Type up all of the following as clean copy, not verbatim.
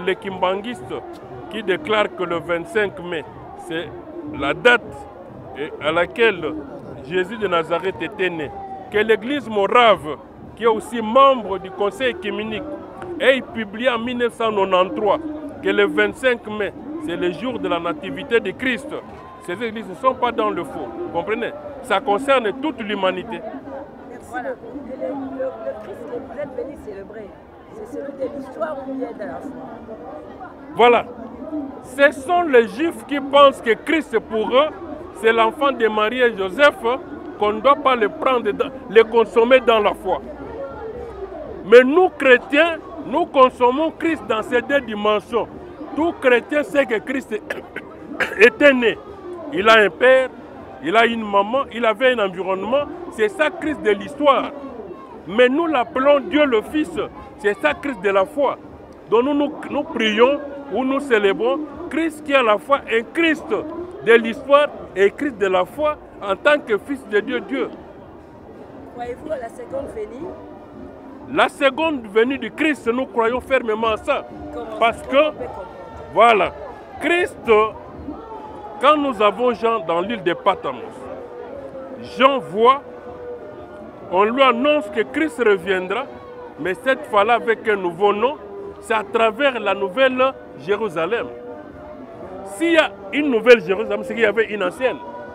les kimbanguistes qui déclarent que le 25 mai, c'est la date à laquelle Jésus de Nazareth était né. Que l'église morave, qui est aussi membre du conseil œcuménique, ait publié en 1993 que le 25 mai, c'est le jour de la nativité de Christ. Ces églises ne sont pas dans le faux. Vous comprenez? Ça concerne toute l'humanité. Voilà. Le Christ que vous êtes venu célébrer, c'est celui de l'histoire ou bien de la foi? Voilà. Ce sont les Juifs qui pensent que Christ, pour eux, c'est l'enfant de Marie et Joseph, qu'on ne doit pas le prendre, le consommer dans la foi. Mais nous, chrétiens, nous consommons Christ dans ces deux dimensions. Tout chrétien sait que Christ était né. Il a un père, il a une maman, il avait un environnement. C'est ça Christ de l'histoire. Mais nous l'appelons Dieu le Fils. C'est ça Christ de la foi. Donc nous prions ou nous célébrons Christ qui est à la fois un Christ de l'histoire et Christ de la foi en tant que Fils de Dieu. Croyez-vous à la seconde venue? La seconde venue du Christ, nous croyons fermement à ça. Parce que, voilà, Christ, quand nous avons Jean dans l'île de Patmos, Jean voit, on lui annonce que Christ reviendra, mais cette fois-là avec un nouveau nom, c'est à travers la nouvelle Jérusalem. S'il y a une nouvelle Jérusalem, c'est qu'il y avait une ancienne.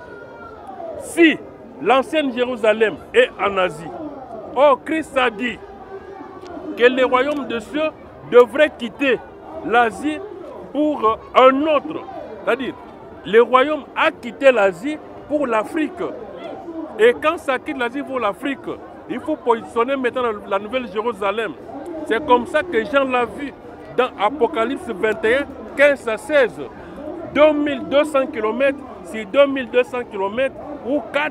Si l'ancienne Jérusalem est en Asie, or Christ a dit que les royaumes de cieux devraient quitter l'Asie pour un autre. C'est-à-dire, le royaume a quitté l'Asie pour l'Afrique. Et quand ça quitte l'Asie pour l'Afrique, il faut positionner maintenant la nouvelle Jérusalem. C'est comme ça que Jean l'a vu dans Apocalypse 21, 15 à 16. 2200 km sur 2200 km ou 4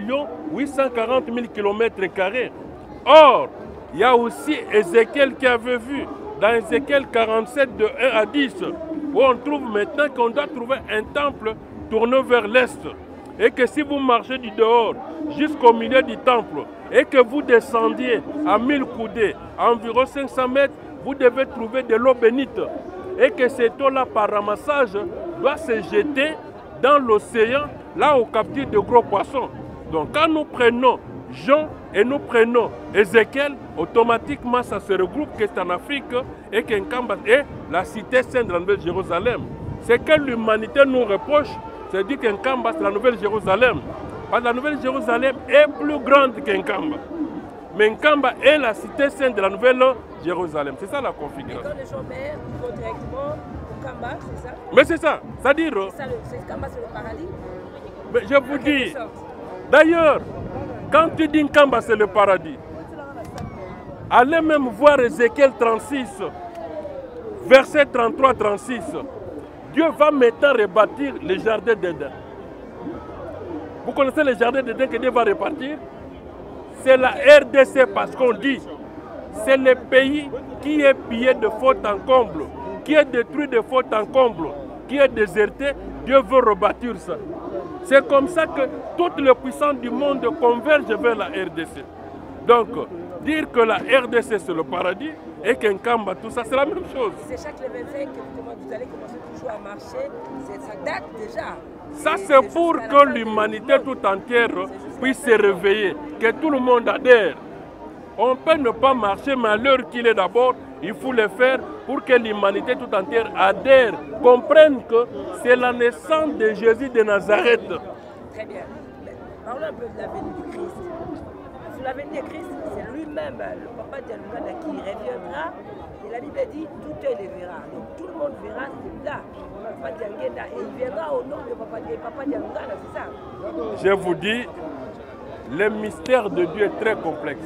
840 000 km². Or, il y a aussi Ézéchiel qui avait vu dans Ézéchiel 47 de 1 à 10 où on trouve maintenant qu'on doit trouver un temple tourné vers l'est. Et que si vous marchez du dehors jusqu'au milieu du temple et que vous descendiez à 1000 coudées, à environ 500 mètres, vous devez trouver de l'eau bénite. Et que cette eau-là, par ramassage, doit se jeter dans l'océan, là où capture de gros poissons. Donc quand nous prenons Jean et nous prenons Ézéchiel, automatiquement ça se regroupe que c'est en Afrique et qu'Nkamba est la cité sainte de la Nouvelle Jérusalem. C'est que l'humanité nous reproche, c'est dit qu'Nkamba c'est la Nouvelle Jérusalem. Parce que la Nouvelle Jérusalem est plus grande qu'Nkamba. Mais Nkamba est la cité sainte de la Nouvelle Jérusalem. C'est ça la configuration. Et quand les gens meurent, ils vont directement au Kamba, c'est ça? Mais c'est ça. C'est-à-dire... Kamba, c'est le paradis? Mais je vous dis... D'ailleurs, quand tu dis Nkamba, c'est le paradis, allez même voir Ézéchiel 36, verset 33-36. Dieu va maintenant rebâtir le jardin d'Éden. Vous connaissez le jardin d'Éden que Dieu va repartir? C'est la RDC parce qu'on dit c'est le pays qui est pillé de faute en comble, qui est détruit de faute en comble, qui est déserté. Dieu veut rebâtir ça. C'est comme ça que toutes les puissances du monde convergent vers la RDC. Donc, dire que la RDC c'est le paradis et qu'Nkamba, tout ça, c'est la même chose. C'est chaque le 25 que vous allez commencer toujours à marcher, ça date déjà. Ça, c'est pour que l'humanité tout entière puisse se réveiller, que tout le monde adhère. On peut ne pas marcher, mais à l'heure qu'il est d'abord, il faut le faire pour que l'humanité tout entière adhère, comprenne que c'est la naissance de Jésus de Nazareth. Très bien. Mais parlons un peu de la venue du Christ. Sur la venue du Christ, c'est lui-même, le papa Dialougana, qui reviendra. Et la Bible dit, tout œil le verra. Donc tout le monde verra celui-là. Papa Dialougana. Et il viendra au nom de papa Dialougana, c'est ça? Je vous dis, le mystère de Dieu est très complexe.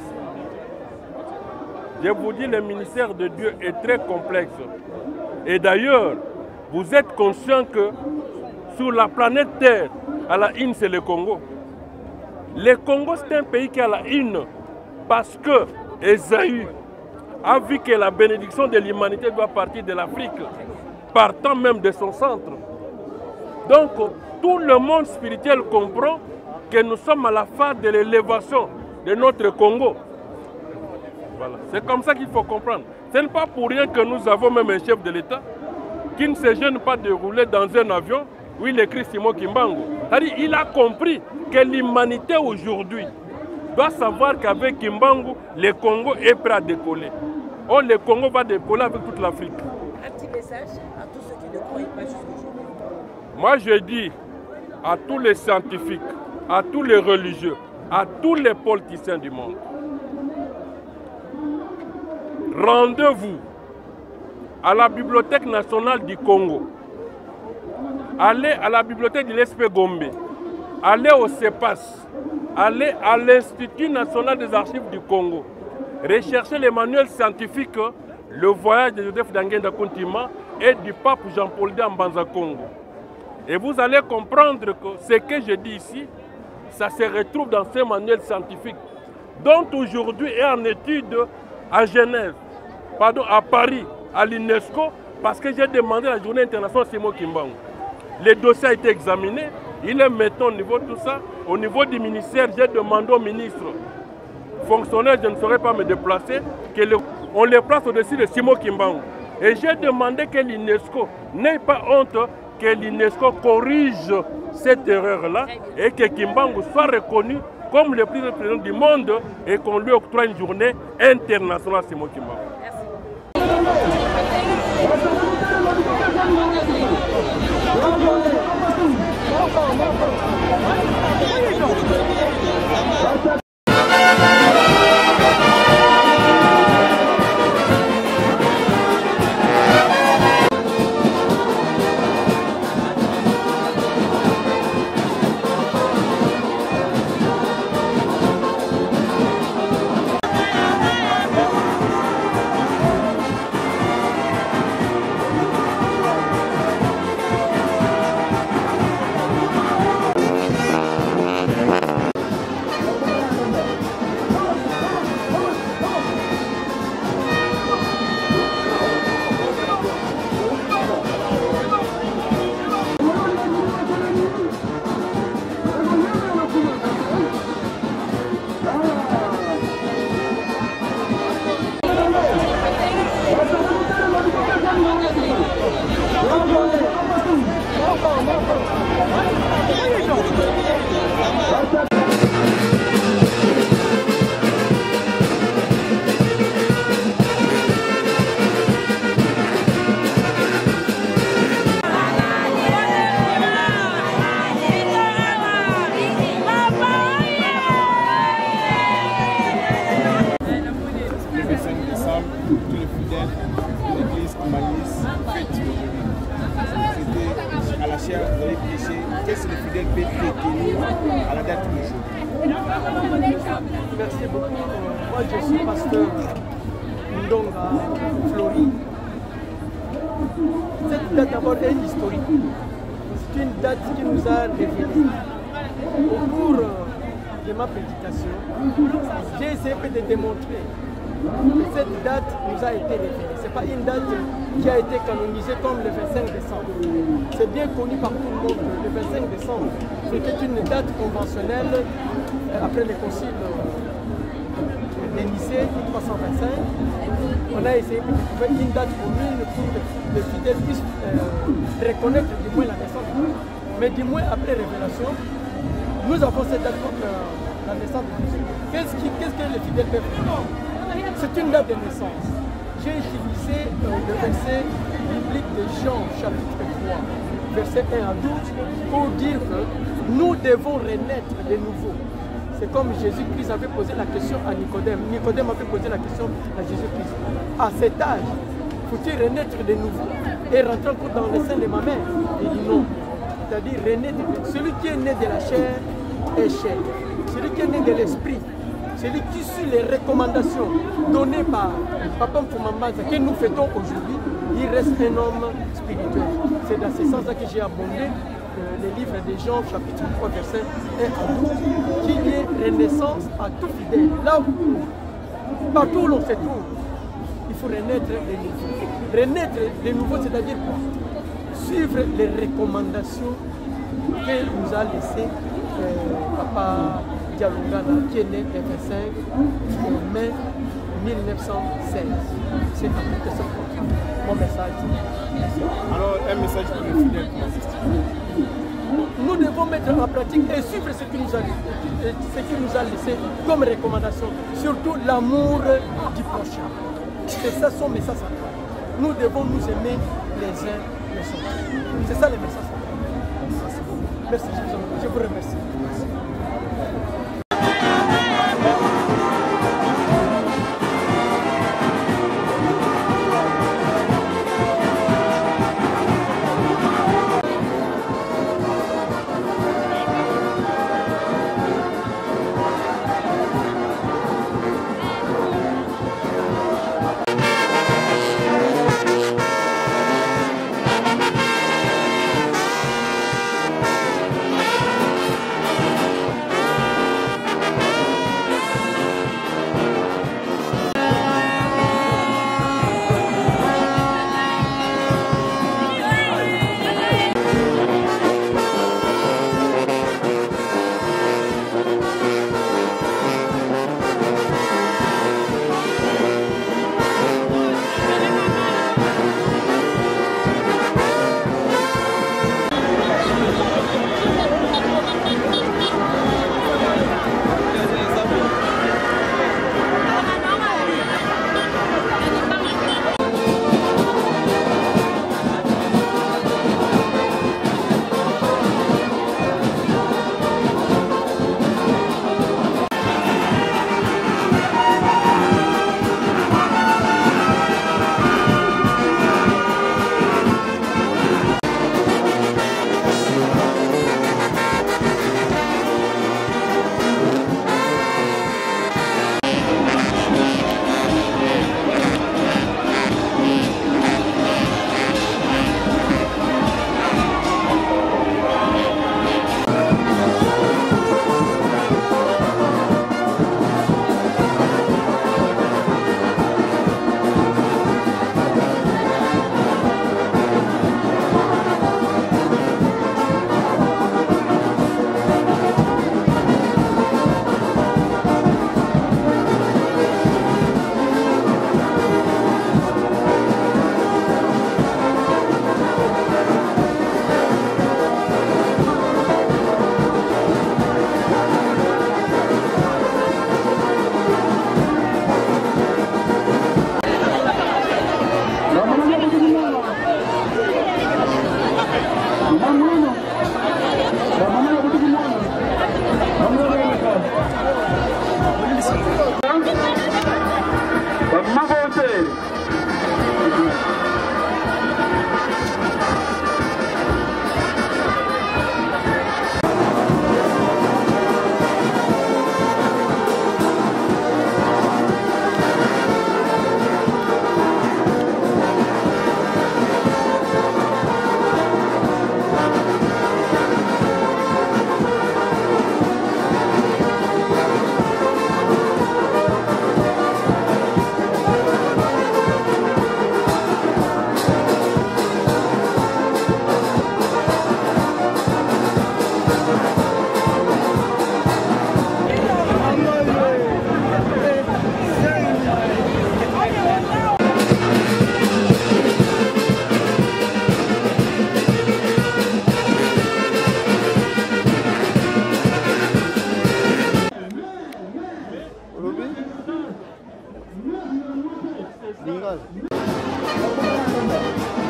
Je vous dis, le ministère de Dieu est très complexe. Et d'ailleurs, vous êtes conscient que sur la planète Terre, à la une, c'est le Congo. Le Congo, c'est un pays qui a la une parce que Ésaü a vu que la bénédiction de l'humanité doit partir de l'Afrique, partant même de son centre. Donc, tout le monde spirituel comprend que nous sommes à la phase de l'élévation de notre Congo. Voilà. C'est comme ça qu'il faut comprendre. Ce n'est pas pour rien que nous avons même un chef de l'État qui ne se gêne pas de rouler dans un avion où il écrit Simon Kimbangu. C'est-à-dire il a compris que l'humanité aujourd'hui doit savoir qu'avec Kimbangu, le Congo est prêt à décoller. Or, le Congo va décoller avec toute l'Afrique. Un petit message à tous ceux qui ne croient pas jusqu'aujourd'hui. Moi, je dis à tous les scientifiques, à tous les religieux, à tous les politiciens du monde, rendez-vous à la Bibliothèque nationale du Congo. Allez à la bibliothèque de l'ESP Gombe. Allez au CEPAS. Allez à l'Institut national des archives du Congo. Recherchez les manuels scientifiques, le voyage de Joseph Dangenda Kuntima et du pape Jean-Paul II en Banza Congo. Et vous allez comprendre que ce que je dis ici, ça se retrouve dans ces manuels scientifiques, dont aujourd'hui est en étude à Genève, pardon, à Paris, à l'UNESCO, parce que j'ai demandé la journée internationale Simon Kimbangu. Le dossier a été examiné, il est maintenant au niveau de tout ça. Au niveau du ministère, j'ai demandé au ministre, fonctionnaire, je ne saurais pas me déplacer, qu'on les place au-dessus de Simon Kimbangu. Et j'ai demandé que l'UNESCO n'ait pas honte, que l'UNESCO corrige cette erreur-là et que Kimbangu soit reconnu comme le plus président du monde et qu'on lui octroie une journée internationale à Simon Kimbangu. Qu'est-ce que le fidèle peut retenir à la date d'aujourd'hui? Merci beaucoup. Moi, je suis pasteur Ndonga Flori. Cette date d'abord est historique. C'est une date qui nous a révélé. Au cours de ma prédication, j'ai essayé de démontrer que cette date nous a été révélée. Ce n'est pas une date qui a été canonisée comme le 25 décembre. C'est bien connu par tout le monde. Le 25 décembre, c'était une date conventionnelle après le concile de Nicée 325. On a essayé de trouver une date commune pour que les fidèles puissent reconnaître du moins la naissance de Christ. Mais du moins après révélation, nous avons cette date pour la naissance de Jésus. Qu'est-ce que les fidèles peuvent faire? C'est une date de naissance. J'ai utilisé le verset biblique de Jean, chapitre 3, verset 1 à 12, pour dire que nous devons renaître de nouveau. C'est comme Jésus-Christ avait posé la question à Nicodème. Nicodème avait posé la question à Jésus-Christ. À cet âge, faut-il renaître de nouveau et rentrer encore dans le sein de ma mère? Il dit non. C'est-à-dire renaître. Celui qui est né de la chair est chair. Celui qui est né de l'esprit, celui qui suit les recommandations données par Papa Mfumambaza que nous fêtons aujourd'hui, il reste un homme spirituel. C'est dans ce sens-là que j'ai abondé le livre de Jean, chapitre 3, verset 1 à 12, qu'il y ait renaissance à tout fidèle. Là où, partout où l'on se trouve, il faut renaître de nouveau. Renaître de nouveau, c'est-à-dire quoi? Suivre les recommandations que nous a laissées Papa Dialongana, qui est né le 25 mai 1916. C'est mon message. Alors, un message pour les fidèles. Nous devons mettre en pratique et suivre ce qu'il nous a laissé comme recommandation, surtout l'amour du prochain. C'est ça son message central. Nous devons nous aimer les uns les autres. C'est ça le message central. Merci, je vous remercie. Lingal.